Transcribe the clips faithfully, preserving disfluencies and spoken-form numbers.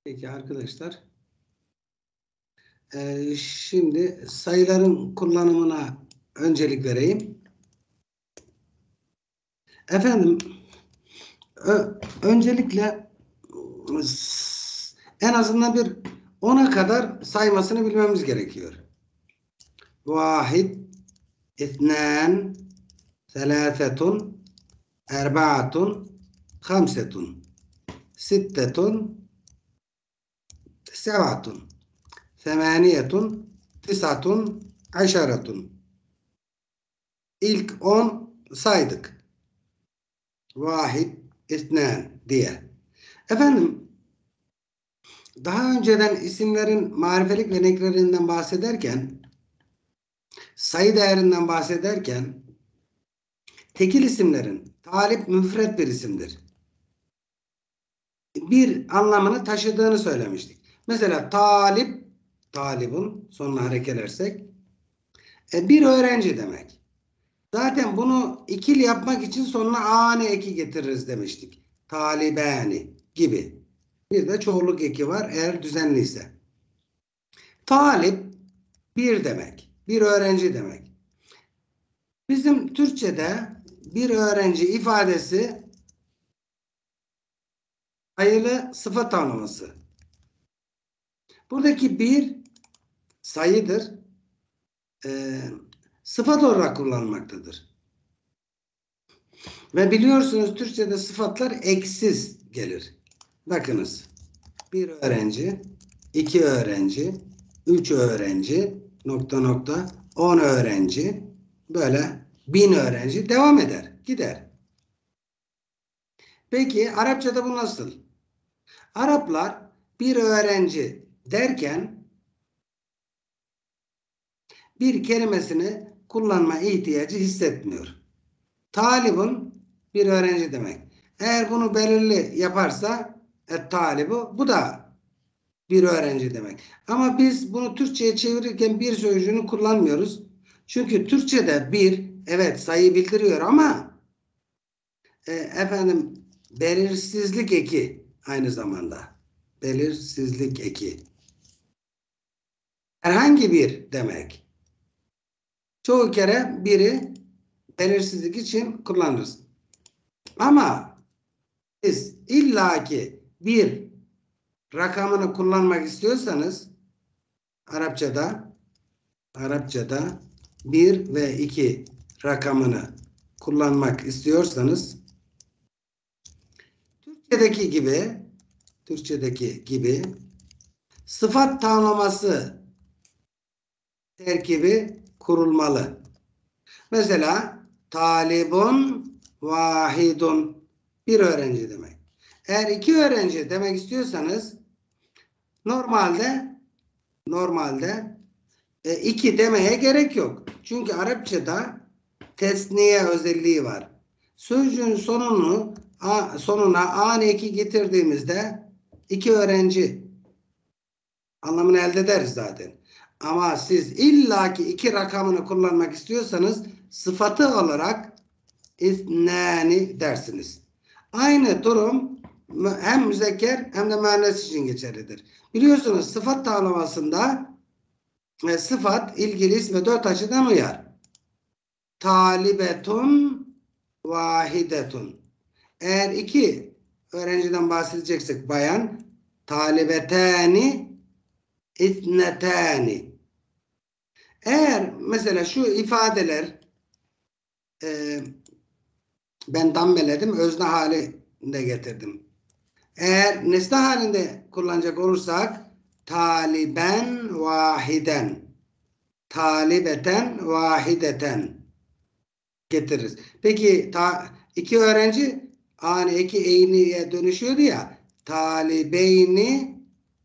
Peki arkadaşlar, e, şimdi sayıların kullanımına öncelik vereyim. Efendim, ö, öncelikle en azından bir ona kadar saymasını bilmemiz gerekiyor. Vahid, ithnan, thelâthetun, erba'atun, hamsetun, sittetun, sevatun, semaniyetun, tisatun, aşaratun. İlk on saydık. Vahid, isnan diye. Efendim, daha önceden isimlerin marifelik ve nekrelerinden bahsederken, sayı değerinden bahsederken, tekil isimlerin talip müfret bir isimdir. Bir anlamını taşıdığını söylemiştik. Mesela talip, talibun sonuna harekelersek, e, bir öğrenci demek. Zaten bunu ikili yapmak için sonuna ane eki getiririz demiştik. Talibani gibi. Bir de çoğulluk eki var eğer düzenliyse. Talip bir demek. Bir öğrenci demek. Bizim Türkçe'de bir öğrenci ifadesi sayılı sıfat tanımlaması. Buradaki bir sayıdır. E, sıfat olarak kullanılmaktadır. Ve biliyorsunuz Türkçe'de sıfatlar eksiz gelir. Bakınız. Bir öğrenci, iki öğrenci, üç öğrenci, nokta nokta, on öğrenci, böyle bin öğrenci devam eder, gider. Peki Arapçada bu nasıl? Araplar bir öğrenci derken bir kelimesini kullanma ihtiyacı hissetmiyor. Talibun bir öğrenci demek. Eğer bunu belirli yaparsa et talibu bu da bir öğrenci demek. Ama biz bunu Türkçe'ye çevirirken bir sözcüğünü kullanmıyoruz. Çünkü Türkçe'de bir evet sayı bildiriyor ama e, efendim belirsizlik eki aynı zamanda. Belirsizlik eki. Herhangi bir demek. Çoğu kere biri belirsizlik için kullanırız. Ama siz illaki bir rakamını kullanmak istiyorsanız Arapçada Arapçada bir ve iki rakamını kullanmak istiyorsanız Türkçedeki gibi Türkçedeki gibi sıfat tamlaması terkibi kurulmalı. Mesela talibun vahidun bir öğrenci demek. Eğer iki öğrenci demek istiyorsanız normalde normalde e, iki demeye gerek yok. Çünkü Arapçada tesniye özelliği var. Sözcüğün sonunu a, sonuna ane eki getirdiğimizde iki öğrenci anlamını elde ederiz zaten. Ama siz illaki iki rakamını kullanmak istiyorsanız sıfatı olarak isnani dersiniz. Aynı durum hem müzekker hem de müennes için geçerlidir. Biliyorsunuz sıfat tamlamasında e, sıfat ilgili isme dört açıdan uyar. Talibetun vahidetun. Eğer iki öğrenciden bahsedeceksek bayan talibetani itnetani. Eğer mesela şu ifadeler e, ben dammeledim özne halinde getirdim. Eğer nesne halinde kullanacak olursak taliben vahiden talibeten vahideten getiririz. Peki ta, iki öğrenci ani eki eyniye dönüşüyordu ya talibeyni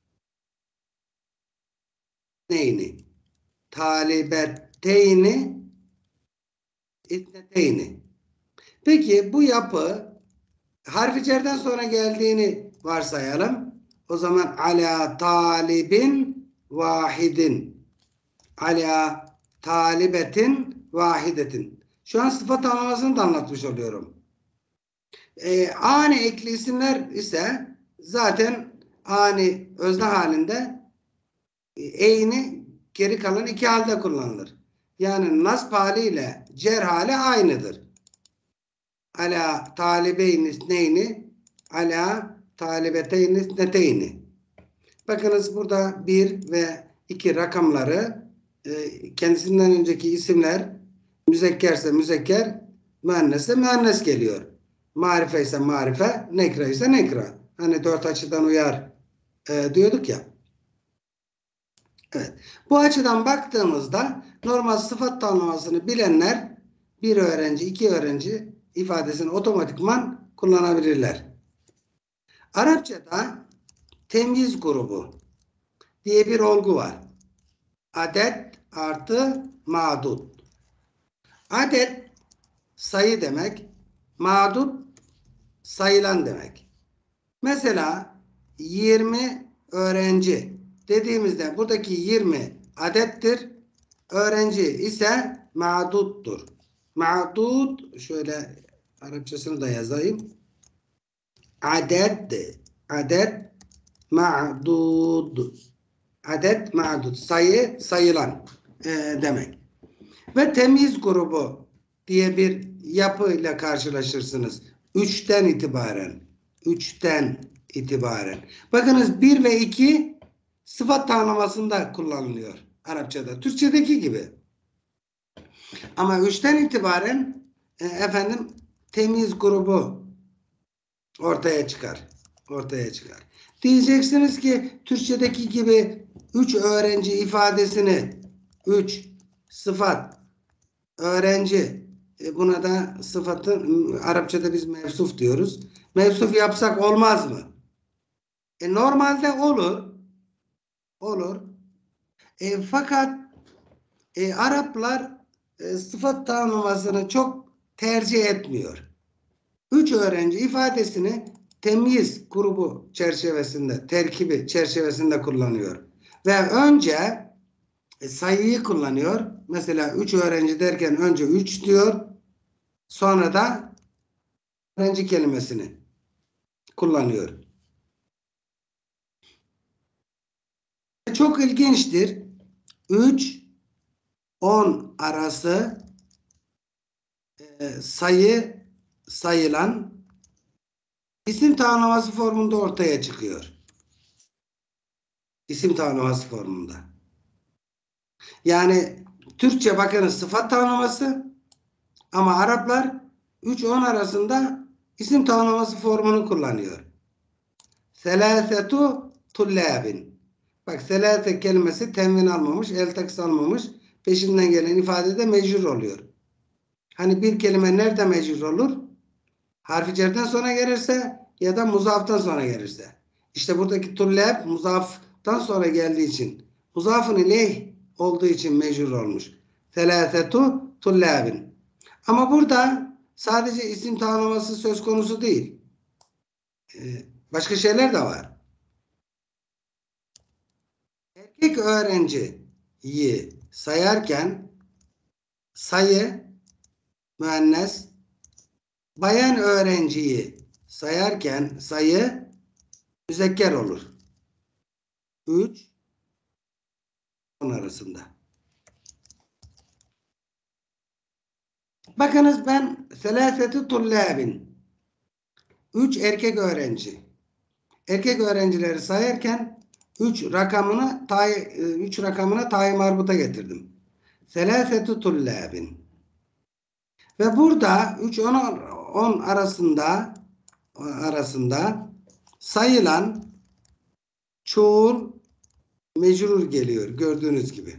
neyni talibeteyni itneteyni. Peki bu yapı harf-i cerden sonra geldiğini varsayalım. O zaman ala talibin vahidin ala talibetin vahidetin. Şu an sıfat anlamasını da anlatmış oluyorum. E, ani ekli isimler ise zaten ani özne halinde e'ini geri kalan iki halde kullanılır. Yani nasb haliyle cer hali aynıdır. Ala talibeyni isneyni ala talibeteyni isneteyni. Bakınız burada bir ve iki rakamları kendisinden önceki isimler müzekkerse müzekker, müennesse müennes geliyor. Marife ise marife, nekra ise nekra. Hani dört açıdan uyar e, diyorduk ya. Evet. Bu açıdan baktığımızda normal sıfat tanımlamasını bilenler bir öğrenci, iki öğrenci ifadesini otomatikman kullanabilirler. Arapçada temyiz grubu diye bir olgu var. Adet artı ma'dud. Adet sayı demek, ma'dud sayılan demek. Mesela yirmi öğrenci dediğimizde buradaki yirmi adettir. Öğrenci ise ma'duddur. Ma'dud, şöyle Arapçasını da yazayım. Adet, adet ma'dud. Adet ma'dud. Sayı, sayılan e, demek. Ve temyiz grubu diye bir yapıyla karşılaşırsınız. Üçten itibaren. Üçten itibaren. Bakınız bir ve iki sıfat tanımlamasında kullanılıyor Arapçada. Türkçedeki gibi. Ama üçten itibaren e, efendim temyiz grubu ortaya çıkar. Ortaya çıkar. Diyeceksiniz ki Türkçedeki gibi üç öğrenci ifadesini üç sıfat öğrenci e, buna da sıfatın Arapçada biz mevsuf diyoruz. Mevsuf yapsak olmaz mı? E, normalde olur. Olur. E, fakat e, Araplar e, sıfat tanımlamasını çok tercih etmiyor. Üç öğrenci ifadesini temyiz grubu çerçevesinde, terkibi çerçevesinde kullanıyor. Ve önce e, sayıyı kullanıyor. Mesela üç öğrenci derken önce üç diyor. Sonra da öğrenci kelimesini kullanıyor. Çok ilginçtir. üç on arası e, sayı sayılan isim tanımlaması formunda ortaya çıkıyor. İsim tanımlaması formunda. Yani Türkçe bakınız sıfat tanımlaması ama Araplar üç on arasında isim tanımlaması formunu kullanıyor. Selâsetu tullâbin. Bak selâse kelimesi tenvin almamış, eltaks almamış. Peşinden gelen ifadede mecrur oluyor. Hani bir kelime nerede mecrur olur? Harfi cerden sonra gelirse ya da muzaftan sonra gelirse. İşte buradaki tullab muzaftan sonra geldiği için, muzafın ileyh olduğu için mecrur olmuş. Selâsetu tullâbin. Ama burada sadece isim tanımlaması söz konusu değil. Ee, başka şeyler de var. Erkek öğrenciyi sayarken sayı müennes, bayan öğrenciyi sayarken sayı müzekker olur. üç on arasında. Bakınız ben selâsetu tullâbin. üç erkek öğrenci. Erkek öğrencileri sayarken üç rakamını tay üç rakamına tay marbuta getirdim. Selâsetu tullâbin. Ve burada üç on arasında arasında sayılan çoğul mecrur geliyor. Gördüğünüz gibi.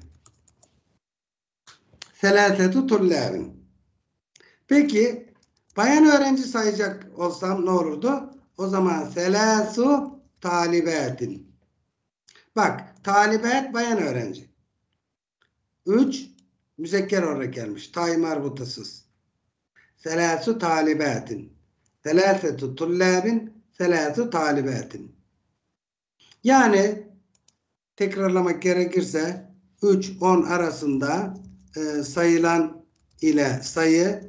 Selâsetu tullâbin. Peki bayan öğrenci sayacak olsam ne olurdu? O zaman selâsu talibâtin. Bak talibât bayan öğrenci. üç müzekker olarak gelmiş. Tay marbutasız. Selâsu talibâtin. Selâsetu tullâbin. Selâsu talibâtin. Yani tekrarlamak gerekirse üç on arasında e, sayılan ile sayı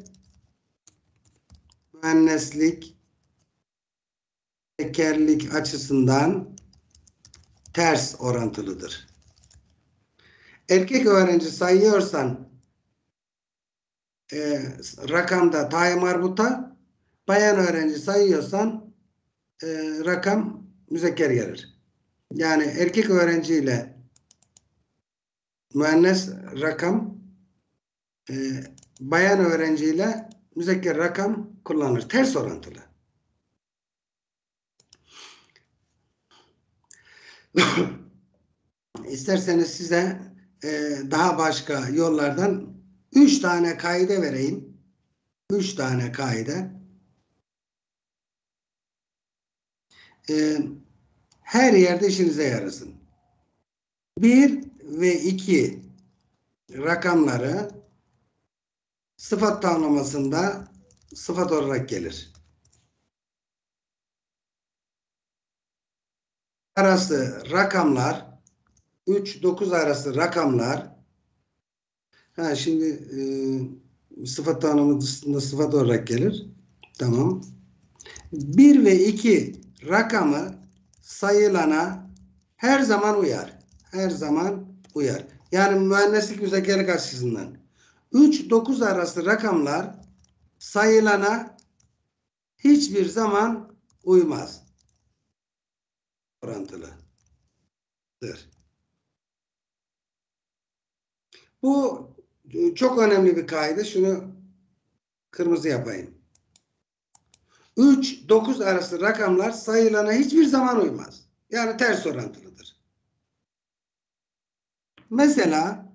müenneslik, tekerlik açısından ters orantılıdır. Erkek öğrenci sayıyorsan e, rakamda ta'yı marbuta, bayan öğrenci sayıyorsan e, rakam müzekker gelir. Yani erkek öğrenciyle müennes rakam, e, bayan öğrenciyle müzekker rakam kullanılır. Ters orantılı. İsterseniz size e, daha başka yollardan üç tane kaide vereyim. Üç tane kaide. E, her yerde işinize yarasın. Bir ve iki rakamları sıfat tamlamasında sıfat olarak gelir. Arası rakamlar, üç dokuz arası rakamlar, ha şimdi e, sıfat tanımında sıfat olarak gelir. Tamam. bir ve iki rakamı sayılana her zaman uyar. Her zaman uyar. Yani mühendislik müzakere açısından üç dokuz arası rakamlar sayılana hiçbir zaman uymaz. Orantılıdır. Bu çok önemli bir kaide. Şunu kırmızı yapayım. üç dokuz arası rakamlar sayılana hiçbir zaman uymaz. Yani ters orantılıdır. Mesela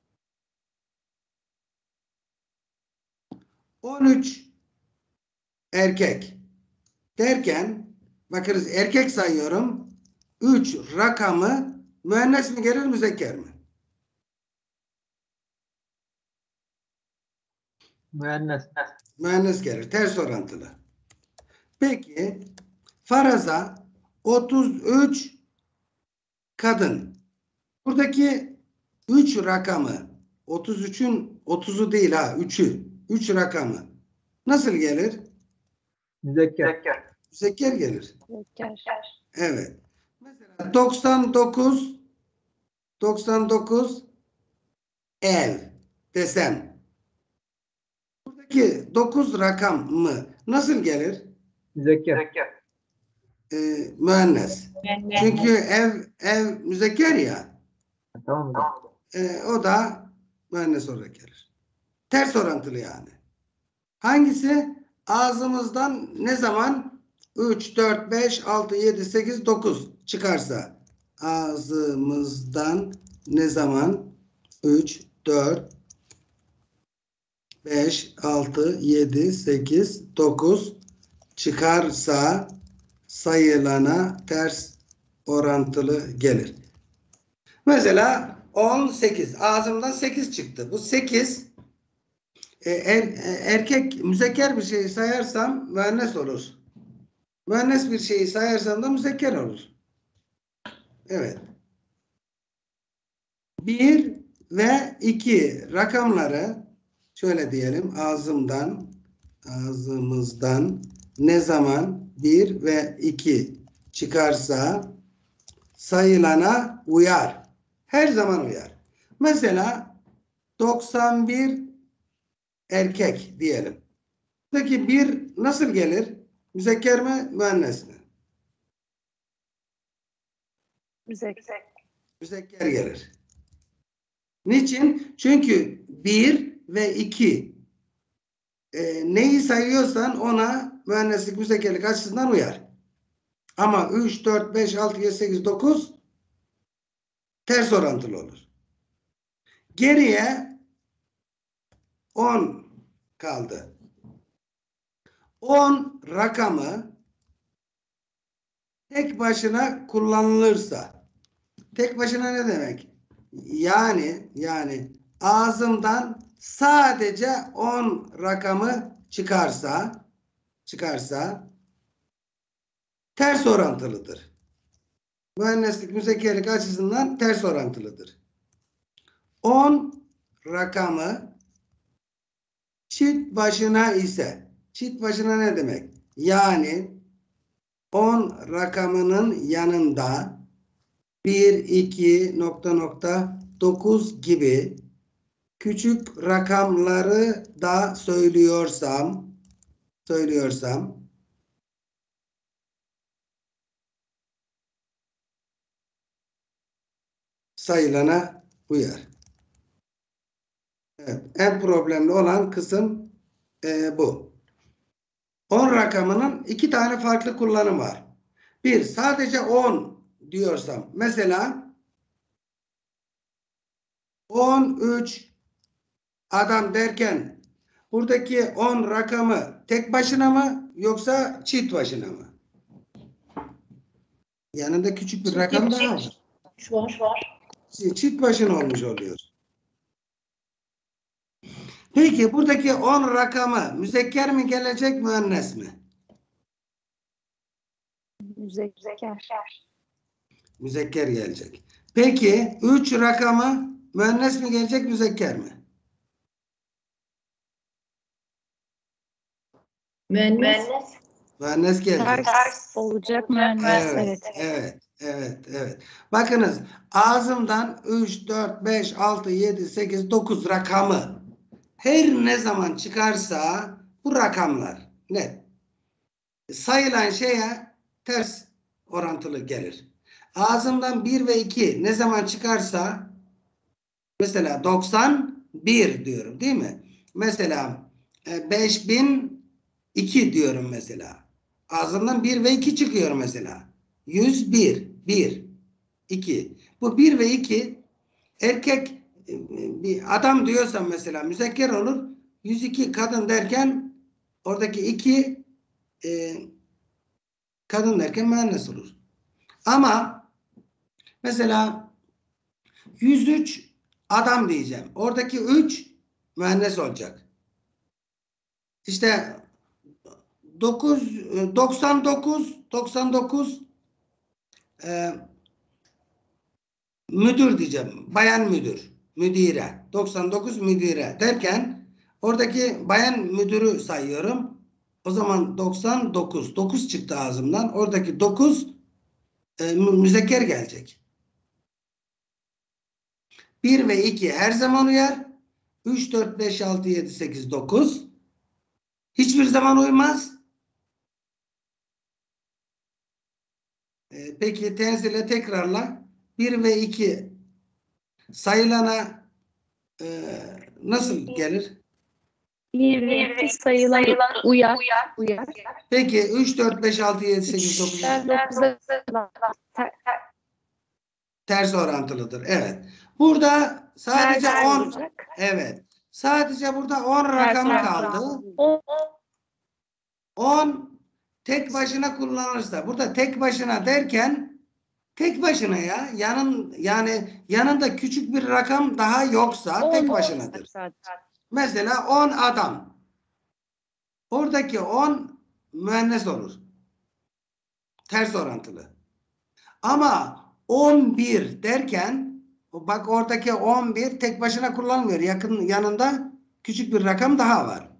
on üç erkek derken bakınız erkek sayıyorum. üç rakamı müennes mi gelir müzekker mi? Müennes. Müennes gelir. Ters orantılı. Peki faraza otuz üç kadın. Buradaki üç rakamı otuz üçün otuzu değil ha üçü. üç rakamı nasıl gelir? Müzekker. Müzekker gelir. Müzekker. Evet. Mesela doksan dokuz doksan dokuz ev desem buradaki dokuz rakam mı nasıl gelir? Müzekker. Ee, müennes. Çünkü ev ev müzekker ya. Tamam mı? E, o da müennes olarak gelir. Ters orantılı yani. Hangisi? Ağzımızdan ne zaman üç, dört, beş, altı, yedi, sekiz, dokuz çıkarsa ağzımızdan ne zaman üç, dört, beş, altı, yedi, sekiz, dokuz çıkarsa sayılana ters orantılı gelir. Mesela on sekiz. Ağzımdan sekiz çıktı. Bu sekiz e, er, erkek müzekker bir şeyi sayarsam müennes olur. Müennes bir şeyi sayarsam da müzekker olur. Evet. bir ve iki rakamları şöyle diyelim ağzımdan ağzımızdan ne zaman bir ve iki çıkarsa sayılana uyar. Her zaman uyar. Mesela doksan bir erkek diyelim. Buradaki bir nasıl gelir? Müzekker mi, müennes mi? Müzekker. Müzekker gelir. Niçin? Çünkü bir ve iki e, neyi sayıyorsan ona müenneslik, müzekkerlik açısından uyar. Ama üç, dört, beş, altı, yedi, sekiz, dokuz ters orantılı olur. Geriye on kaldı. on rakamı tek başına kullanılırsa tek başına ne demek? Yani yani ağzımdan sadece on rakamı çıkarsa çıkarsa ters orantılıdır. Müenneslik, müzekkerlik açısından ters orantılıdır. on rakamı çift başına ise çift başına ne demek? Yani on rakamının yanında bir, iki, nokta nokta dokuz gibi küçük rakamları da söylüyorsam söylüyorsam sayılana uyar. Evet, en problemli olan kısım e, bu. on rakamının iki tane farklı kullanımı var. Bir, sadece on diyorsam mesela on üç adam derken buradaki on rakamı tek başına mı yoksa çift başına mı? Yanında küçük bir rakam daha var. Var. Çift başına olmuş oluyor. Peki buradaki on rakamı müzekker mi gelecek, müennes mi? Müzekker. Müzekker gelecek. Peki üç rakamı müennes mi gelecek, müzekker mi? Müennes. Müennes gelecek. Ters olacak müennes. Evet, Evet. evet, evet, evet. Bakınız ağzımdan üç, dört, beş, altı, yedi, sekiz, dokuz rakamı her ne zaman çıkarsa bu rakamlar net. Sayılan şeye ters orantılı gelir. Ağzımdan bir ve iki ne zaman çıkarsa mesela doksan bir diyorum değil mi? Mesela e, beş bin iki diyorum mesela. Ağzımdan bir ve iki çıkıyor mesela. yüz bir, bir, iki. Bu bir ve iki erkek e, bir adam diyorsam mesela müzekker olur. yüz iki kadın derken oradaki iki e, kadın derken müennes olur. Ama mesela yüz üç adam diyeceğim. Oradaki üç müennes olacak. İşte dokuz, doksan dokuz, doksan dokuz e, müdür diyeceğim. Bayan müdür. Müdire. doksan dokuz müdire derken oradaki bayan müdürü sayıyorum. O zaman doksan dokuz. dokuz çıktı ağzımdan. Oradaki dokuz e, müzekker gelecek. bir ve iki her zaman uyar. üç, dört, beş, altı, yedi, sekiz, dokuz hiçbir zaman uymaz. E, peki tenzile tekrarla. bir ve iki sayılana e, nasıl gelir? Bir ve iki sayılan uyar. Uyar. Peki üç, dört, beş, altı, yedi, sekiz, dokuz Üçler dokuza ters orantılıdır. Evet. Burada sadece ters on olacak. evet. Sadece burada on Ters rakamı orantılı. kaldı. O on tek başına kullanılırsa burada tek başına derken tek başına ya yanın yani yanında küçük bir rakam daha yoksa tek başınadır. Mesela on adam. Oradaki on müennes olur. Ters orantılı. Ama on bir derken bak oradaki on bir tek başına kullanılmıyor. Yakın yanında küçük bir rakam daha var.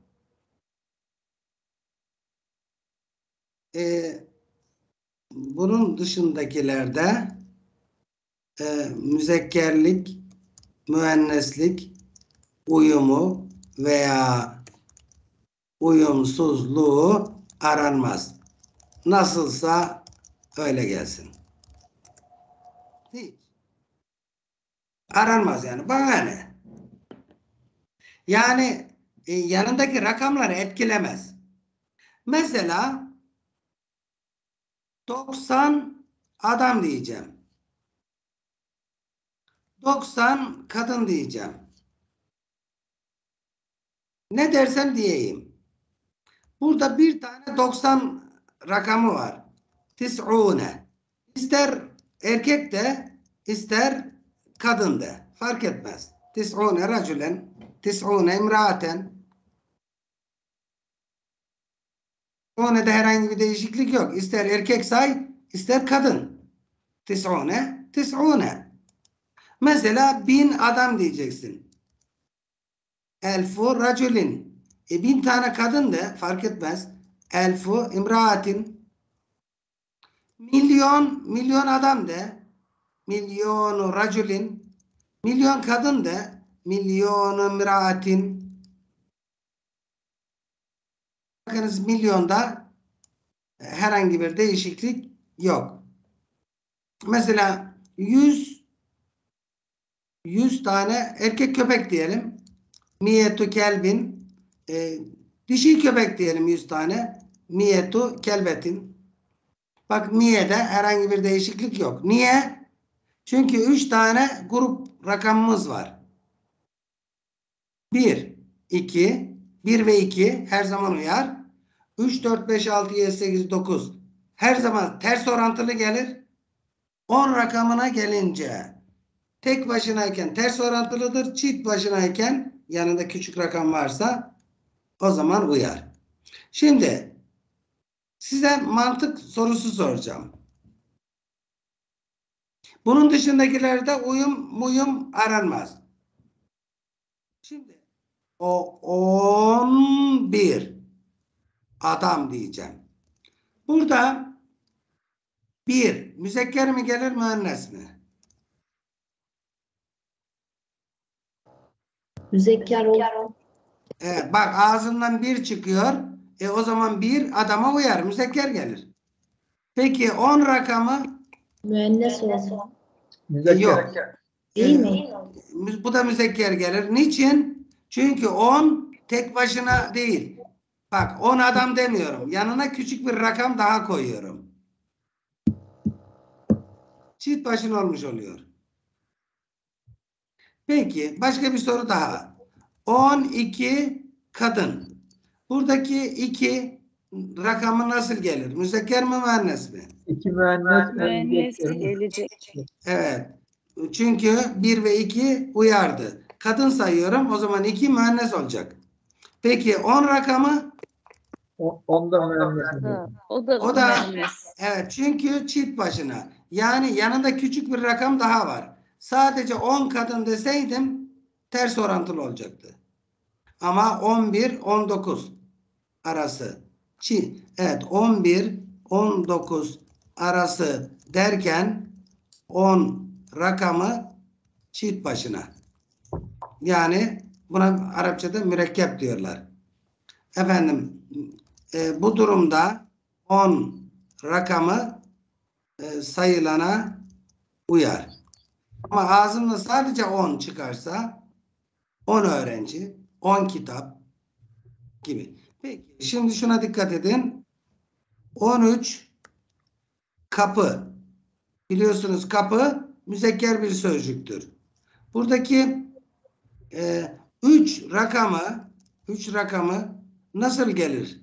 Ee, bunun dışındakilerde e, müzekkerlik, müenneslik, uyumu veya uyumsuzluğu aranmaz. Nasılsa öyle gelsin. Hiç. Aranmaz yani. Bana ne? Yani e, yanındaki rakamları etkilemez. Mesela doksan adam diyeceğim. doksan kadın diyeceğim. Ne dersem diyeyim. Burada bir tane doksan rakamı var. Tis'une. İster erkek de ister kadın da. Fark etmez. Tis'une racülen. Tis'une imraaten. Tis'une'de herhangi bir değişiklik yok. İster erkek say, ister kadın. Tis'une, tis'une. Mesela bin adam diyeceksin. Elfu racülin. E bin tane kadın da fark etmez. Elfu imraatin. Milyon, milyon adam da. milyonu raculin, milyon kadın de milyonu miraatin. Bakınız milyonda herhangi bir değişiklik yok. Mesela yüz yüz tane erkek köpek diyelim. Miyetu kelbin, e, dişi köpek diyelim yüz tane. Miyetu kelbetin. Bak miye'de herhangi bir değişiklik yok. Niye? Çünkü üç tane grup rakamımız var. bir, iki, bir ve iki her zaman uyar. üç, dört, beş, altı, yedi, sekiz, dokuz her zaman ters orantılı gelir. on rakamına gelince tek başınayken ters orantılıdır. Çift başınayken yanında küçük rakam varsa o zaman uyar. Şimdi size mantık sorusu soracağım. Bunun dışındakilerde uyum muyum aranmaz. Şimdi o on bir adam diyeceğim. Burada bir müzekker mi gelir müennes mi? Müzekker ol. Evet, bak ağzımdan bir çıkıyor. E o zaman bir adama uyar. Müzekker gelir. Peki on rakamı Müennes ol. Müzekker. yok. Değil E, mi? Bu da müzekker gelir. Niçin? Çünkü on tek başına değil. Bak on adam demiyorum. Yanına küçük bir rakam daha koyuyorum. Çift başına olmuş oluyor. Peki başka bir soru daha. on iki kadın. Buradaki iki rakamı nasıl gelir? Müzekker mi müennes mi? İki müennes Müennes müzekker. gelecek. Evet. Çünkü bir ve iki uyardı. Kadın sayıyorum. O zaman iki müennes olacak. Peki on rakamı? O- Onda müennes. Ha, o da O da müennes. evet çünkü çift başına. Yani yanında küçük bir rakam daha var. Sadece on kadın deseydim ters orantılı olacaktı. Ama on bir on dokuz arası. Çi, evet on bir on dokuz arası derken on rakamı çift başına. Yani buna Arapçada mürekkep diyorlar. Efendim e, bu durumda on rakamı e, sayılana uyar. Ama ağzımda sadece on çıkarsa on öğrenci, on kitap gibi. Peki şimdi şuna dikkat edin. on üç kapı. Biliyorsunuz kapı müzekker bir sözcüktür. Buradaki e, üç rakamı üç rakamı nasıl gelir?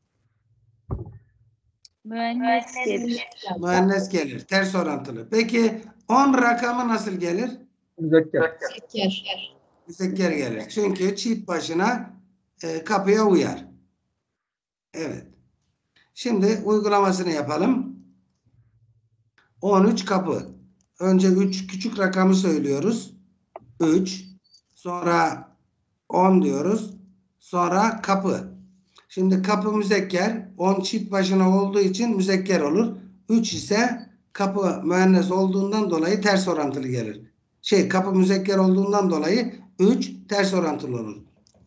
Müennes gelir. Müennes gelir. Ters orantılı. Peki on rakamı nasıl gelir? Müzekker. Müzekker. Müzekker gelir. Çünkü çift başına e, kapıya uyar. Evet. Şimdi uygulamasını yapalım. on üç kapı. Önce üç küçük rakamı söylüyoruz. üç. Sonra on diyoruz. Sonra kapı. Şimdi kapı müzekker. on çift başına olduğu için müzekker olur. üç ise kapı müennes olduğundan dolayı ters orantılı gelir. Şey kapı müzekker olduğundan dolayı üç ters orantılı olur.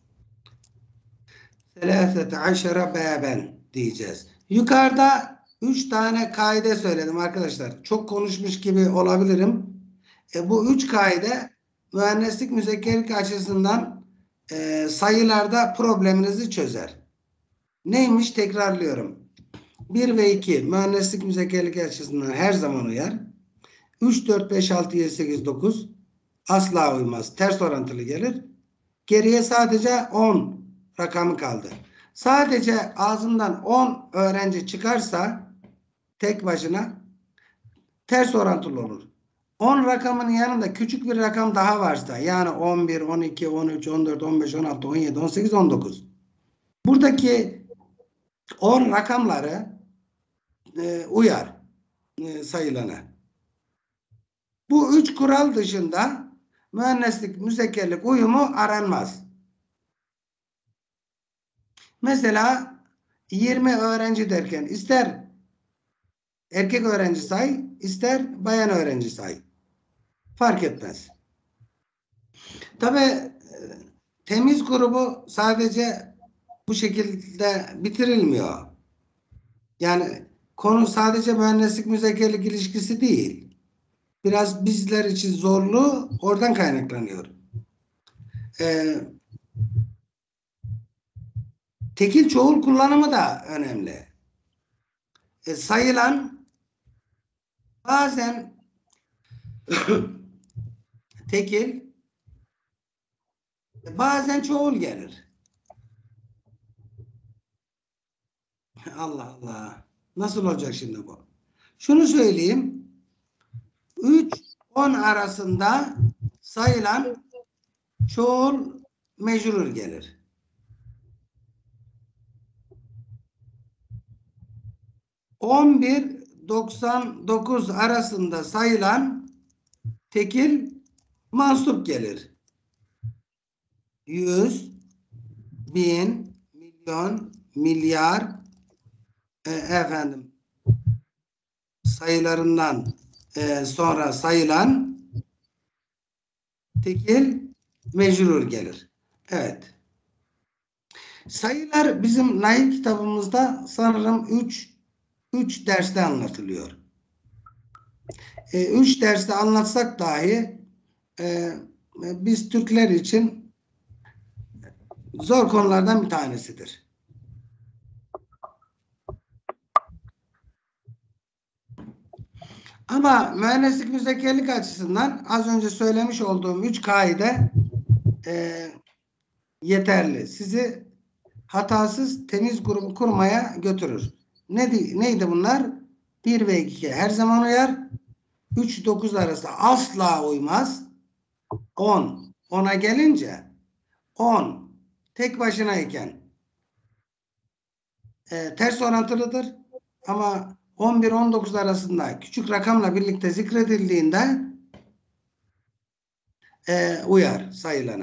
selâsete aşere bâben diyeceğiz. Yukarıda üç tane kaide söyledim arkadaşlar. Çok konuşmuş gibi olabilirim. E, bu üç kaide mühendislik müzekkerlik açısından e, sayılarda probleminizi çözer. Neymiş? Tekrarlıyorum. bir ve iki mühendislik müzekkerlik açısından her zaman uyar. üç, dört, beş, altı, yedi, sekiz, dokuz asla uymaz. Ters orantılı gelir. Geriye sadece on rakamı kaldı. Sadece ağzımdan on öğrenci çıkarsa tek başına ters orantılı olur. on rakamının yanında küçük bir rakam daha varsa yani on bir, on iki, on üç, on dört, on beş, on altı, on yedi, on sekiz, on dokuz. Buradaki on rakamları e, uyar e, sayılana. Bu üç kural dışında mühendislik, müzekkerlik uyumu aranmaz. Mesela yirmi öğrenci derken ister erkek öğrenci say, ister bayan öğrenci say. Fark etmez. Tabii e, temiz grubu sadece bu şekilde bitirilmiyor. Yani konu sadece mühendislik müzakirlik ilişkisi değil. Biraz bizler için zorluğu oradan kaynaklanıyor. Ee, tekil çoğul kullanımı da önemli. E, sayılan bazen tekil bazen çoğul gelir. Allah Allah. Nasıl olacak şimdi bu? Şunu söyleyeyim. üç on arasında sayılan çoğul mecrur gelir. on bir doksan dokuz arasında sayılan tekil mansup gelir. yüz, bin, milyon, milyar e, efendim sayılarından e, sonra sayılan tekil mecrur gelir. Evet. Sayılar bizim Nail kitabımızda sanırım üç üç derste anlatılıyor. E, üç derste anlatsak dahi e, biz Türkler için zor konulardan bir tanesidir. Ama mühendislik müzakirlik açısından az önce söylemiş olduğum üç kaide e, yeterli. Sizi hatasız temiz grubu kurmaya götürür. Ne, neydi bunlar? bir ve iki her zaman uyar. üç dokuz arası asla uymaz. on ona gelince on tek başınayken e, ters orantılıdır. Ama on bir on dokuz arasında küçük rakamla birlikte zikredildiğinde e, uyar sayılana.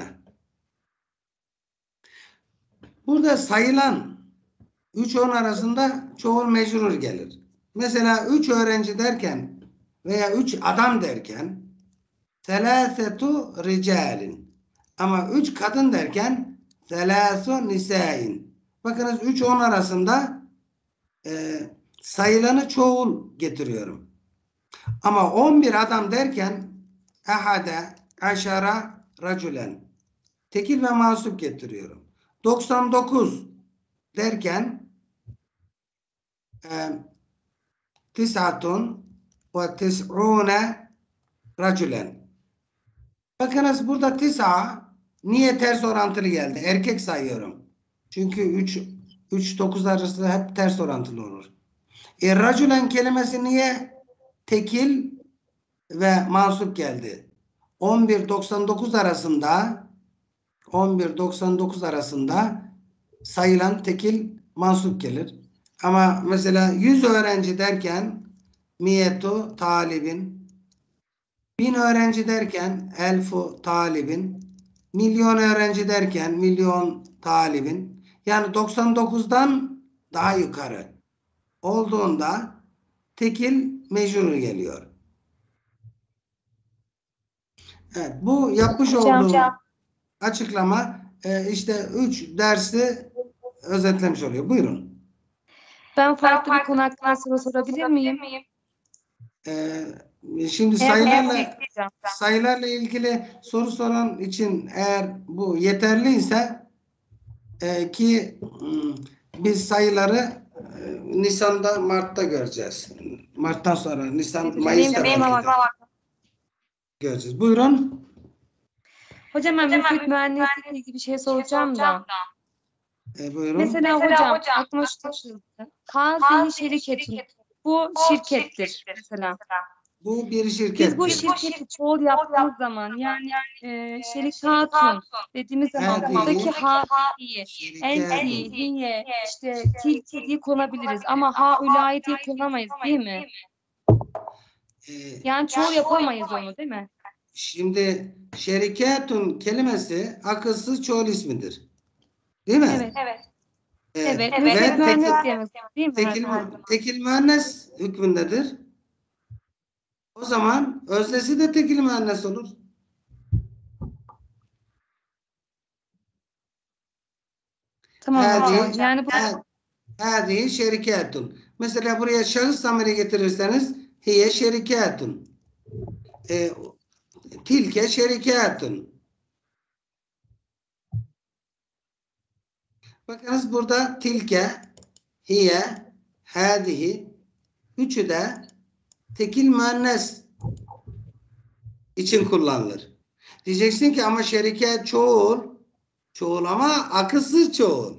Burada sayılan üç on arasında çoğul mecrur gelir. Mesela üç öğrenci derken veya üç adam derken selâsetu ricalin ama üç kadın derken selâsu nisâin. Bakınız üç on arasında e, sayılanı çoğul getiriyorum. Ama on bir adam derken ehade aşara racülen tekil ve masup getiriyorum. doksan dokuz derken e, tis'atun ve tis'une racülen. Bakınız burada tis'a niye ters orantılı geldi? Erkek sayıyorum. Çünkü üç üç dokuz arası hep ters orantılı olur. E, racülen kelimesi niye tekil ve mansup geldi? on bir doksan dokuz arasında on bir doksan dokuz arasında sayılan tekil mansup gelir. Ama mesela yüz öğrenci derken miyetu talibin, bin öğrenci derken elfu talibin, milyon öğrenci derken milyon talibin, yani doksan dokuzdan daha yukarı olduğunda tekil mecrur geliyor. Evet, bu yapmış Hocam. olduğum açıklama e, işte üç dersi özetlemiş oluyor. Buyurun. Ben farklı bir konu hakkında soru sorabilir miyim? Ee, şimdi Eğer sayılarla hocam. sayılarla ilgili soru soran için eğer bu yeterliyse e, ki hmm, biz sayıları e, Nisan'da Mart'ta göreceğiz. Mart'tan sonra Nisan Benim Mayıs'ta benim belki de göreceğiz. Buyurun. Hocam ben müfit mühendislikle ilgili bir şey soracağım da. E, buyurun. Mesela hocam aklıma şu takıldı. Hazihi şirketun. Bu şirkettir mesela. Bu bir Biz şirket. bu şirketi çoğul yaptığımız zaman yani e, şerikatun dediğimiz zaman Hadi. buradaki hazihi, enti, hiye, işte tilki diye konabiliriz ama haulâi diye konamayız değil mi? E, Yani çoğul yapamayız onu değil mi? Şimdi şerikatun kelimesi akılsız çoğul ismidir. Değil mi? Evet. Evet. Ee, Evet. ve Müfit tekil, mühendis diyemez değil mi? tekil, Her zaman. tekil müennes hükmündedir. O zaman öznesi de tekil müennes olur. Tamam Hadi, hocam. Yani bu hadi, hadi şerikatun. Mesela buraya şahıs zamiri getirirseniz hiye şerikatun. E, tilke şerikatun. Bakınız burada tilke, hiye, hadihi üçü de tekil müennes için kullanılır. Diyeceksin ki ama şerike çoğul, çoğul ama akılsız çoğul.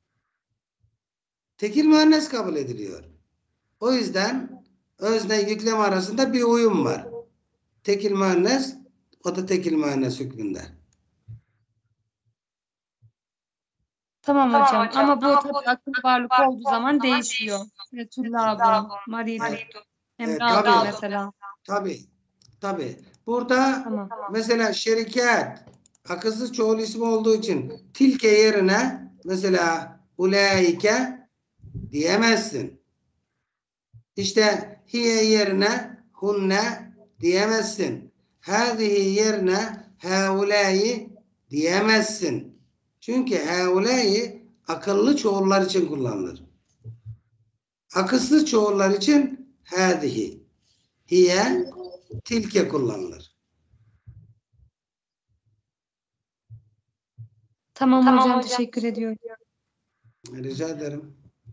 Tekil müennes kabul ediliyor. O yüzden özne yüklem arasında bir uyum var. Tekil müennes, o da tekil müennes hükmünde. tamam hocam. Ama bu tabii akıl varlık olduğu zaman değişiyor. Ve tullabun, maridun, Evet, emradun tabii. mesela. Tabii. Tabii. Burada Tamam. mesela şerikat akılsız çoğul ismi olduğu için tilke yerine mesela ulaike diyemezsin. İşte hiye yerine hunne diyemezsin. Hâzihi yerine haulâyi diyemezsin. Çünkü haulâyi akıllı çoğullar için kullanılır. Akılsız çoğullar için hâzihi, hiye, tilke kullanılır. Tamam hocam, teşekkür ediyorum. Rica ederim.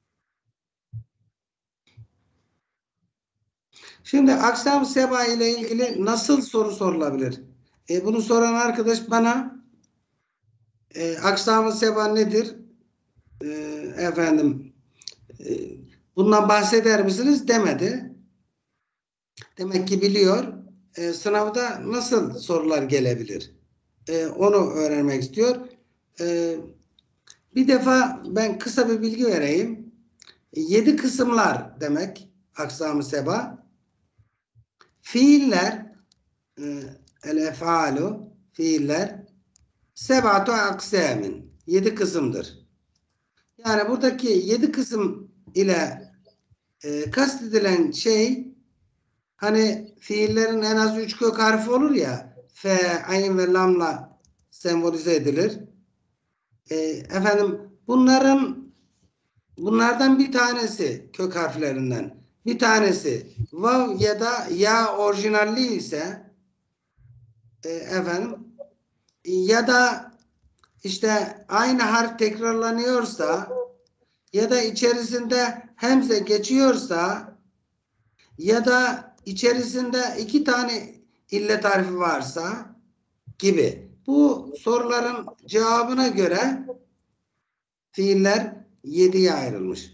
Şimdi aksam seba ile ilgili nasıl soru sorulabilir? E, bunu soran arkadaş bana e, aksam seba nedir? E, efendim e, bundan bahseder misiniz demedi. Demek ki biliyor. E, sınavda nasıl sorular gelebilir? E, onu öğrenmek istiyor. E, bir defa ben kısa bir bilgi vereyim. Yedi kısımlar demek aksam seba. Fiiller e, el efalu fiiller sebatu aksamin yedi kısımdır. Yani buradaki yedi kısım ile e, kastedilen şey hani fiillerin en az üç kök harfi olur ya fe, ayn ve lamla sembolize edilir. E, efendim bunların bunlardan bir tanesi kök harflerinden bir tanesi vav ya da ya orijinalliği ise e, efendim ya da işte aynı harf tekrarlanıyorsa ya da içerisinde hemze geçiyorsa ya da içerisinde iki tane illet harfi varsa gibi. Bu soruların cevabına göre fiiller yediye ayrılmış.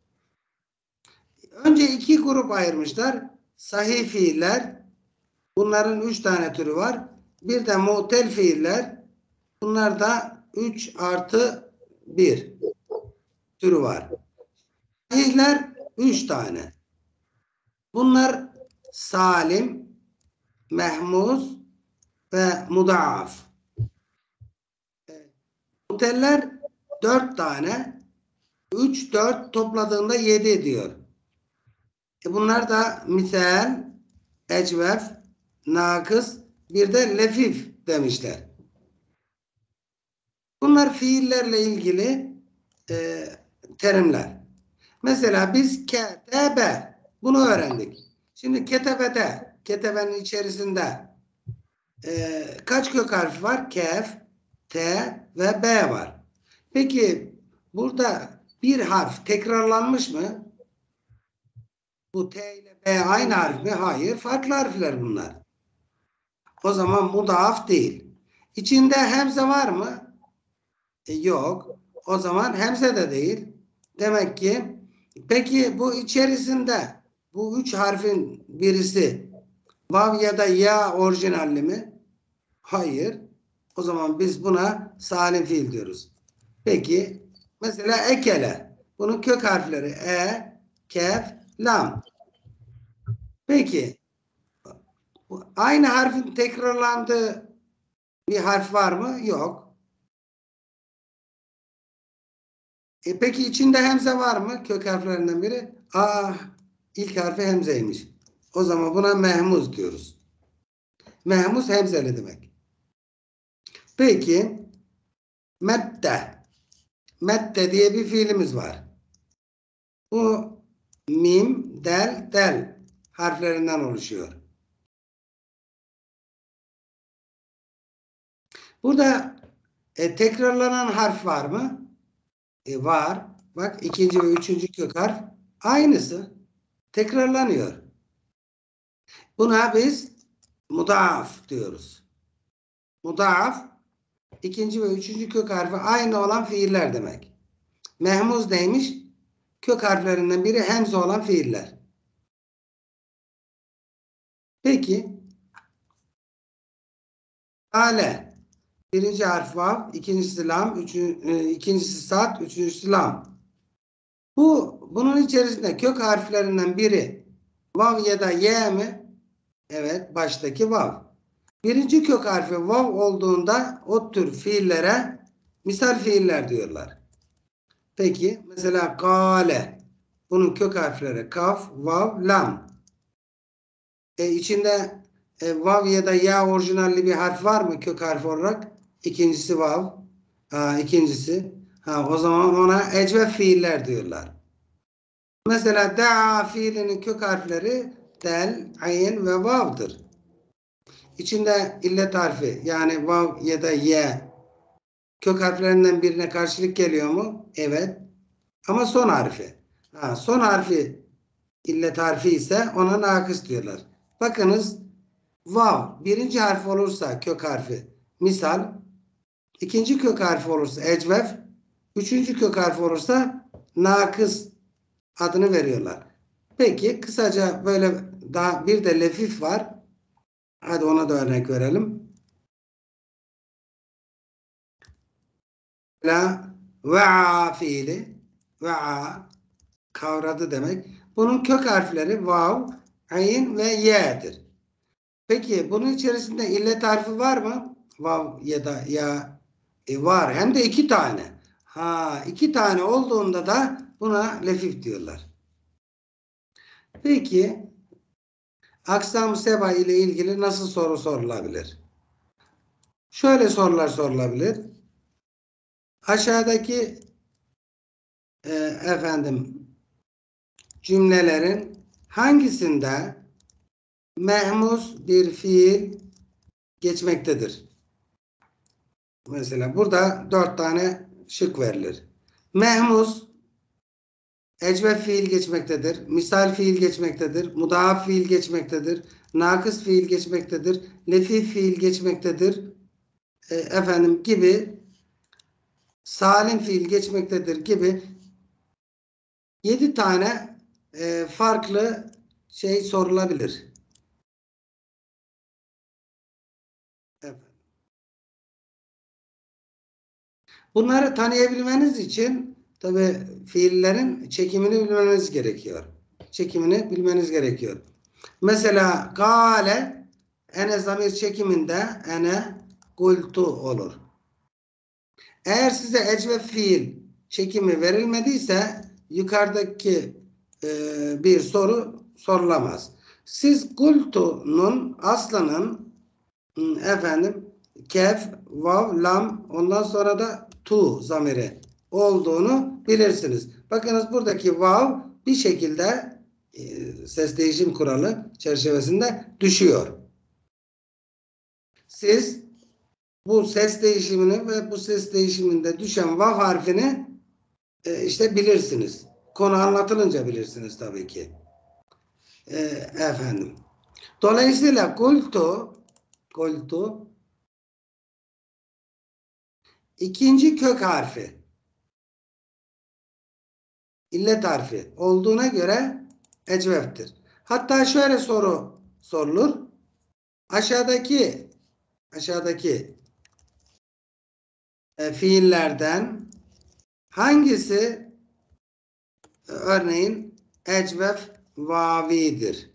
Önce iki grup ayırmışlar. Sahih fiiller. Bunların üç tane türü var. Bir de mu'tel fiiller. Bunlar da üç artı bir türü var. Sahihler üç tane. Bunlar salim, mehmuz ve mudaaf. Muteller dört tane. üç, dört topladığında yedi ediyor. E bunlar da misal, ecvef, nakıs, bir de lefif demişler. Bunlar fiillerle ilgili e, terimler. Mesela biz ketebe bunu öğrendik. Şimdi ketebede, ketebenin içerisinde e, kaç kök harfi var? Kef, T ve B var. Peki burada bir harf tekrarlanmış mı? Bu T ile B aynı harf mi? Hayır. Farklı harfler bunlar. O zaman mudaaf değil. İçinde hemze var mı? E, yok. O zaman hemze de değil. Demek ki peki bu içerisinde bu üç harfin birisi vav ya da ya orijinalli mi? Hayır. O zaman biz buna salim fiil diyoruz. Peki mesela ekele. Bunun kök harfleri e, kef, lam. Peki aynı harfin tekrarlandığı bir harf var mı? Yok. E peki içinde hemze var mı? Kök harflerinden biri. Aa, ilk harfi hemzeymiş. O zaman buna mehmuz diyoruz. Mehmuz hemzeli demek. Peki medde. Medde diye bir fiilimiz var. Bu mim, del, del harflerinden oluşuyor. Burada e, tekrarlanan harf var mı? E, var. Bak ikinci ve üçüncü kök harf aynısı. Tekrarlanıyor. Buna biz mudaaf diyoruz. Mudaaf ikinci ve üçüncü kök harfi aynı olan fiiller demek. Mehmuz neymiş? Kök harflerinden biri hemze olan fiiller. Peki ale. Birinci harf vav, ikincisi lam, üçü, e, ikincisi sat, üçüncüsü lam. Bu bunun içerisinde kök harflerinden biri vav ya da ye mi? Evet, baştaki vav. Birinci kök harfi vav olduğunda o tür fiillere misal fiiller diyorlar. Peki mesela kâle. Bunun kök harfleri kaf, vav, lam. E, içinde e, vav ya da ya orijinalli bir harf var mı kök harf olarak? İkincisi vav. Ha, ikincisi. Ha, o zaman ona ecvef fiiller diyorlar. Mesela da'a fiilinin kök harfleri del, ayn ve vav'dır. İçinde illet harfi yani vav ya da ye kök harflerinden birine karşılık geliyor mu? Evet. Ama son harfi. Ha, son harfi illet harfi ise ona nakıs diyorlar. Bakınız vav birinci harf olursa kök harfi misal, ikinci kök harfi olursa ecvef, üçüncü kök harfi olursa nakıs adını veriyorlar. Peki kısaca böyle daha bir de lefif var. Hadi ona da örnek verelim. La ve'a fiili ve'a kavradı demek. Bunun kök harfleri vav, ayn ve ye'dir. Peki bunun içerisinde illet harfi var mı? Vav ya da ya e, var. Hem de iki tane. Ha, iki tane olduğunda da buna lefif diyorlar. Peki aksam seba ile ilgili nasıl soru sorulabilir? Şöyle sorular sorulabilir. Aşağıdaki e, efendim cümlelerin hangisinde mehmuz bir fiil geçmektedir? Mesela burada dört tane şık verilir. Mehmuz ecvef fiil geçmektedir. Misal fiil geçmektedir. Mudaaf fiil geçmektedir. Nakıs fiil geçmektedir. Lefif fiil geçmektedir. E, efendim gibi salim fiil geçmektedir gibi yedi tane e, farklı şey sorulabilir. Evet. Bunları tanıyabilmeniz için tabi fiillerin çekimini bilmeniz gerekiyor. Çekimini bilmeniz gerekiyor. Mesela gale ene zamir çekiminde ene kultu olur. Eğer size ecvef fiil çekimi verilmediyse yukarıdaki e, bir soru sorulamaz. Siz kultu'nun aslının efendim kef, vav, lam ondan sonra da tu zamiri olduğunu bilirsiniz. Bakınız buradaki vav bir şekilde e, ses değişim kuralı çerçevesinde düşüyor. Siz bu ses değişimini ve bu ses değişiminde düşen vav harfini e, işte bilirsiniz. Konu anlatılınca bilirsiniz tabii ki. E, efendim. Dolayısıyla kultu kultu ikinci kök harfi illet harfi olduğuna göre ecveftir. Hatta şöyle soru sorulur. Aşağıdaki aşağıdaki e, fiillerden hangisi e, örneğin ecvef vavidir?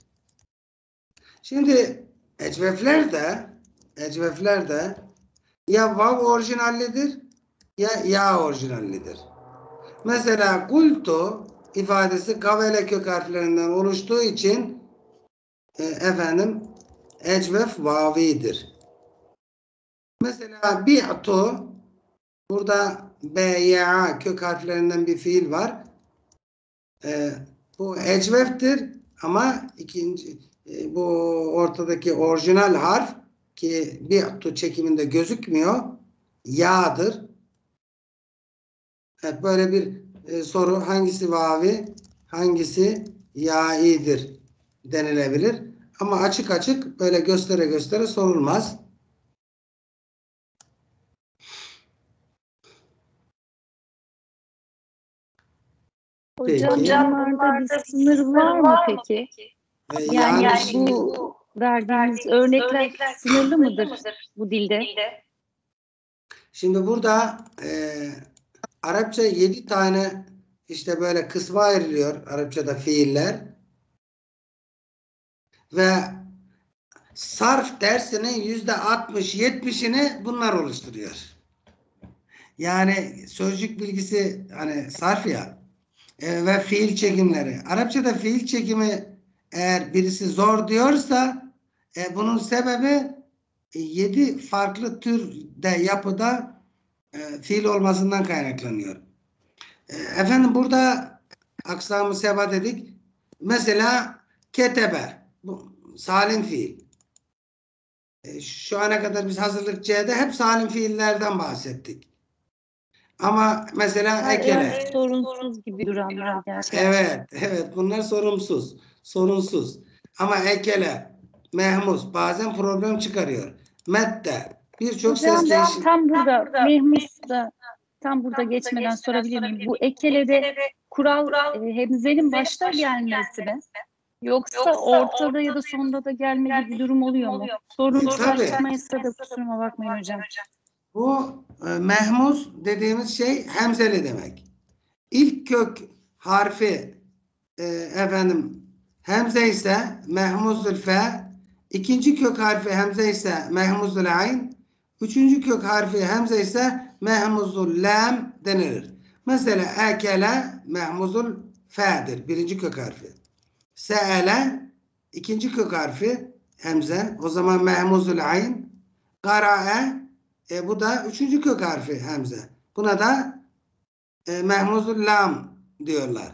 Şimdi ecvefler de ecvefler de ya vav orijinallidir ya ya orijinallidir. Mesela kultu ifadesi kavele kök harflerinden oluştuğu için e, efendim ecvef vavidir. Mesela bi'tu, burada B, Y, A kök harflerinden bir fiil var. E, bu ecveftir ama ikinci e, bu ortadaki orijinal harf ki bi'tu çekiminde gözükmüyor. Ya'dır. Evet, böyle bir e, soru, hangisi vavi, hangisi ya'idir denilebilir. Ama açık açık böyle göstere göstere sorulmaz. Hocam Peki. bunlarda bir sınır var mı peki? E, Yani, yani şimdi bu verdiğiniz örnekler sınırlı mıdır bu dilde? şimdi burada e, Arapça yedi tane işte böyle kısma ayrılıyor Arapçada fiiller ve sarf dersinin yüzde altmış yetmişini bunlar oluşturuyor. Yani sözcük bilgisi hani sarf ya e, ve fiil çekimleri. Arapçada fiil çekimi eğer birisi zor diyorsa e, bunun sebebi e, yedi farklı türde yapıda e, fiil olmasından kaynaklanıyor. E, efendim burada aksamı seba dedik. Mesela ketebe. Bu salim fiil. E, şu ana kadar biz hazırlık C'de hep salim fiillerden bahsettik. Ama mesela Bunlar ekele. evet sorunsuz gibi duranlar gerçekten. Evet, evet. Bunlar sorumsuz. Sorunsuz. Ama ekele, mehmus bazen problem çıkarıyor. Mette birçok ses Hocam değişimi. tam burada Mehmus'ta tam burada geçmeden sorabilir miyim? Bu ekelede kural e, hemzenin başta gelmesi mi? Yoksa ortada ya da sonda da gelme gibi bir durum oluyor mu? Sorun Tabii. karıştırmayırsa da kusuruma bakmayın hocam. Bu e, mehmus dediğimiz şey hemzeli demek. İlk kök harfi e, efendim hemze ise mehmuzul fe, ikinci kök harfi hemze ise mehmuzul ayn, üçüncü kök harfi hemze ise mehmuzul lam denilir. Mesela ekele mehmuzul fe'dir. Birinci kök harfi. Se'ele ikinci kök harfi hemze. O zaman mehmuzul ayn. Kara'e e, bu da üçüncü kök harfi hemze. Buna da e, mehmuzul lam diyorlar.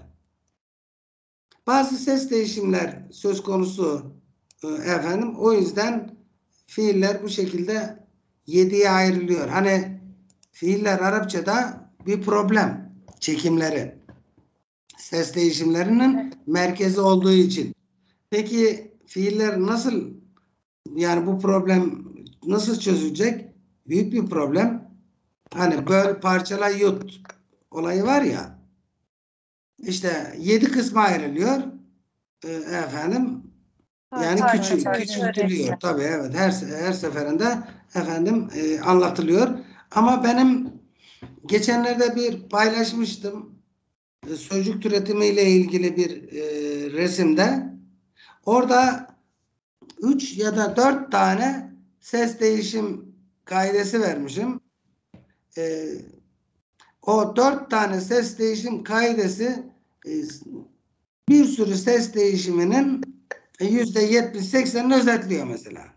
Bazı ses değişimler söz konusu e, efendim. O yüzden fiiller bu şekilde yediye ayrılıyor. Hani fiiller Arapçada bir problem. Çekimleri. Ses değişimlerinin merkezi olduğu için. Peki fiiller nasıl, yani bu problem nasıl çözülecek? Büyük bir problem. Hani böl, parçala, yut olayı var ya. İşte yedi kısma ayrılıyor. E, efendim yani Parça küçük, parça küçültülüyor. öğrenilmesi. Tabii evet, her her seferinde efendim e, anlatılıyor. Ama benim geçenlerde bir paylaşmıştım. E, sözcük türetimiyle ilgili bir e, resimde. Orada üç ya da dört tane ses değişim kaidesi vermişim. E, o dört tane ses değişim kaidesi e, bir sürü ses değişiminin yüzde yetmiş seksenini özetliyor mesela.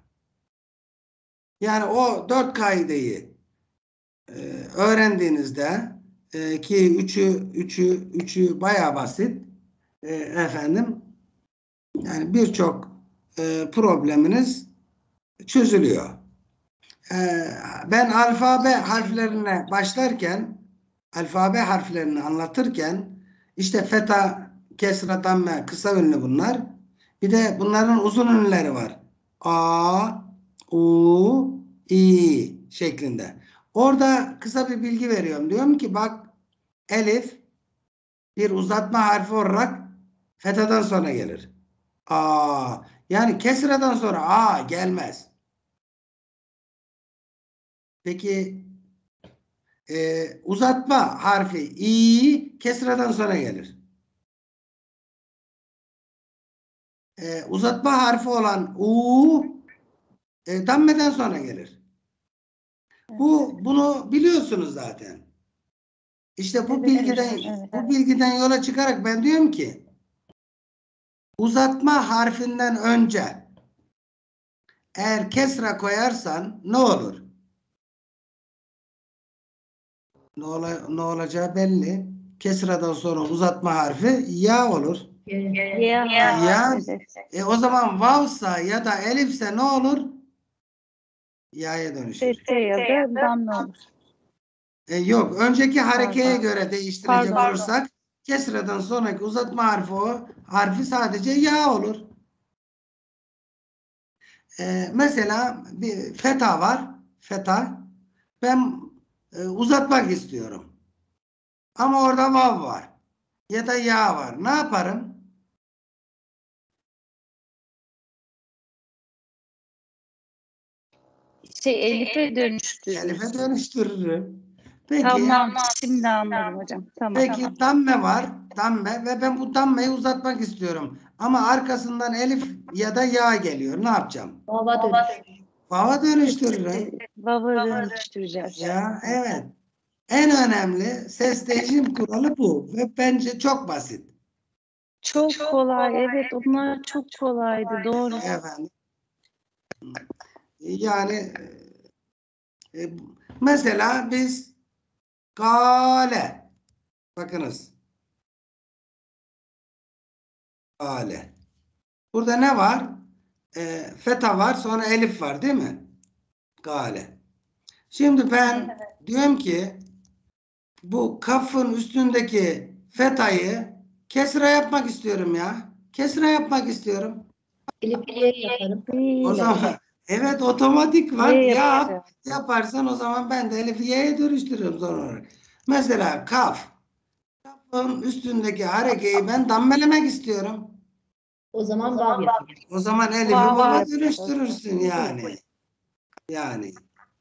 Yani o dört kaideyi e, öğrendiğinizde e, ki üçü üçü üçü bayağı basit e, efendim yani birçok e, probleminiz çözülüyor. E, ben alfabe harflerine başlarken alfabe harflerini anlatırken işte feta, kesra, damme kısa ünlü bunlar. Bir de bunların uzun ünlüleri var. A, U, İ şeklinde. Orada kısa bir bilgi veriyorum. Diyorum ki bak, elif bir uzatma harfi olarak fetadan sonra gelir. A, yani kesradan sonra A gelmez. Peki e, uzatma harfi İ kesradan sonra gelir. E, uzatma harfi olan U e, dammeden sonra gelir. Bu bunu biliyorsunuz zaten. İşte bu Evet, bilgiden evet, evet. bu bilgiden yola çıkarak ben diyorum ki uzatma harfinden önce eğer kesra koyarsan ne olur? Ne, ola, ne olacağı belli. Kesradan sonra uzatma harfi ya olur. Ya. Ya. Evet. E, o zaman vavsa ya da elifse ne olur? Ya'ya dönüşür. S T ya da damme olur. E, yok. Önceki harekeye Pardon. göre değiştirecek Pardon. olursak kesradan sonraki uzatma harfi o harfi sadece ya olur. E, mesela bir feta var. Feta. Ben e, uzatmak istiyorum. Ama orada vav var. Ya da ya var. Ne yaparım? Şey Elif'e dönüştürürüz. Elif'e dönüştürürüm. Peki. Tamam. Şimdi anladım hocam. Tamam. Peki damme var. Damme ve ben bu dammeyi uzatmak istiyorum. Ama arkasından elif ya da ya geliyor. Ne yapacağım? Vava dönüş. Vava dönüştürürüm. Baba dönüştüreceğiz. Ya evet. En önemli ses değişim kuralı bu. Ve bence çok basit. Çok kolay. Evet, onlar çok kolaydı. Doğru. Efendim. Yani e, mesela biz gale. Bakınız. Gale. Burada ne var? E, feta var. Sonra elif var değil mi? Gale. Şimdi ben diyorum ki bu kafın üstündeki fetayı kesra yapmak istiyorum ya. Kesra yapmak istiyorum. Elif Y yaparım. O zaman evet otomatik var. Y Ya yapacağız. yaparsan o zaman ben de elif y'ye dönüştürüyorum son olarak. Mesela kaf. Kafın üstündeki harekeyi ben dammelemek istiyorum. O zaman vav yaparım. O zaman elifi Vav vava yapacağız. dönüştürürsün yani. Yani.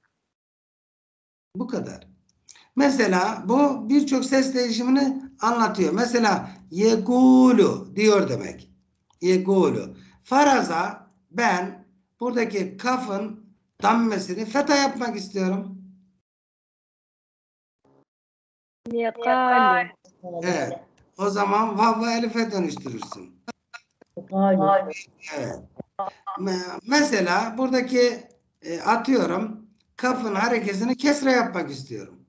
Bu kadar. Mesela bu birçok ses değişimini anlatıyor. Mesela yegulu diyor demek. Yegulu. Faraza ben buradaki kafın dammesini feta yapmak istiyorum. Yakalu. Evet. O zaman vavva elife dönüştürürsün. Galu. Evet. Me- Mesela buradaki e, atıyorum kafın harekesini kesre yapmak istiyorum.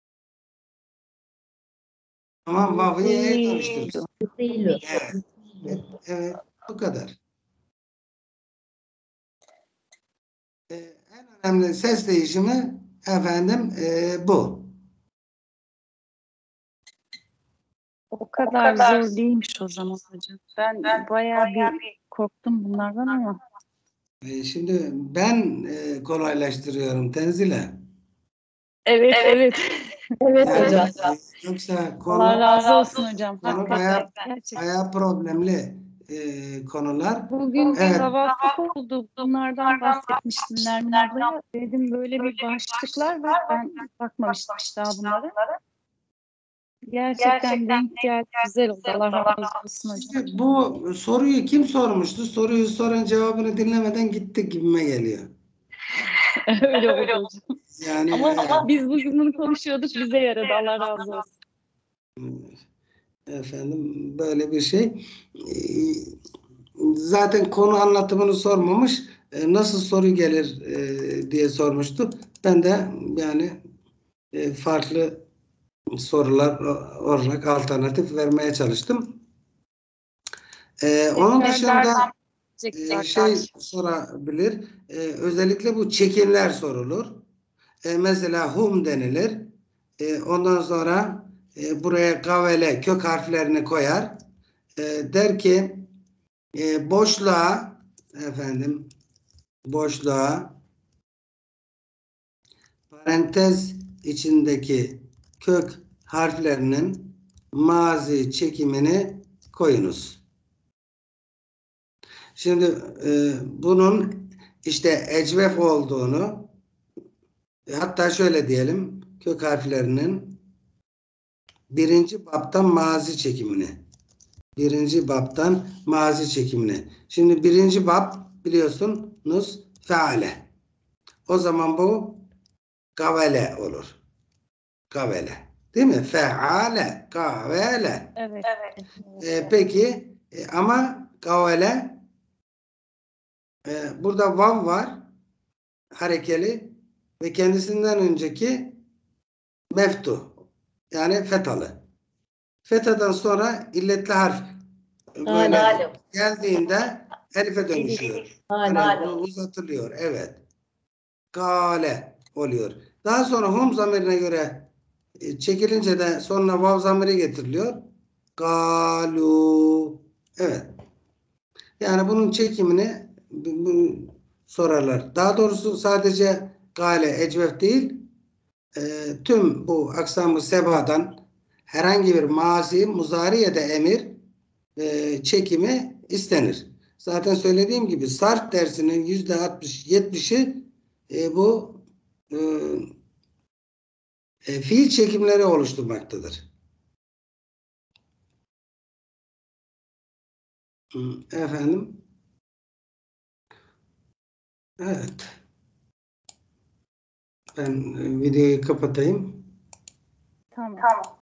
Tamam vav'ı y'ye dönüştürürsün. Yufilu. Evet. Evet, evet, bu kadar. Ee, en önemli ses değişimi efendim e, bu. O kadar zor değilmiş o zaman hocam. Ben bayağı bir korktum bunlardan ama. E, şimdi ben e, kolaylaştırıyorum Tenzile. Evet, evet. Evet Yani, hocam. e, yoksa konu, Allah razı olsun hocam. konu Hakikaten. bayağı, Gerçekten. bayağı problemli e, konular. Bugün bir Evet. havasızlık oldu. Bunlardan bahsetmiştim Nermin ablaya. Dedim böyle bir başlıklar var. Ben bakmamıştım işte daha bunlara. Gerçekten denk geldi. Güzel oldu. Allah razı olsun hocam. Şimdi bu soruyu kim sormuştu? Soruyu soran cevabını dinlemeden gittik gibime geliyor. Öyle oldu hocam. Yani Ama e, biz bugün bunu konuşuyorduk. Bize yaradı. Allah razı olsun. efendim böyle bir şey. E, Zaten konu anlatımını sormamış. E, nasıl soru gelir e, diye sormuştu. Ben de yani e, farklı sorular olarak alternatif vermeye çalıştım. E, onun dışında e, şey sorabilir. E, özellikle bu çekimler sorulur. E, mesela hum denilir. E, ondan sonra e, buraya kavele kök harflerini koyar. E, der ki e, boşluğa efendim boşluğa parantez içindeki kök harflerinin mazi çekimini koyunuz. Şimdi e, bunun işte ecvef olduğunu e, hatta şöyle diyelim kök harflerinin birinci baptan mazi çekimini birinci baptan mazi çekimini. Şimdi birinci bab biliyorsunuz feale. O zaman bu kavele olur. Kavele. Değil mi? Feale. Kavele. Evet. Ee, peki E, ama kavale e, burada vav var harekeli ve kendisinden önceki meftu yani fetalı. Fetadan sonra illetli harf böyle Alo. geldiğinde elife dönüşüyor. Alo. Yani bunu uzatılıyor. Evet. Gale oluyor. Daha sonra hum zamirine göre e, çekilince de sonuna vav zamiri getiriliyor. Galu. Evet. Yani bunun çekimini bu- bu sorarlar. Daha doğrusu sadece gale, ecvef değil, e, tüm bu aksamı sebadan herhangi bir mazi, muzari ya da emir e, çekimi istenir. Zaten söylediğim gibi sarf dersinin yüzde altmış yetmişi e, bu e, e, fiil çekimleri oluşturmaktadır. Hı, efendim. Evet. Ben e, videoyu kapatayım. Tamam.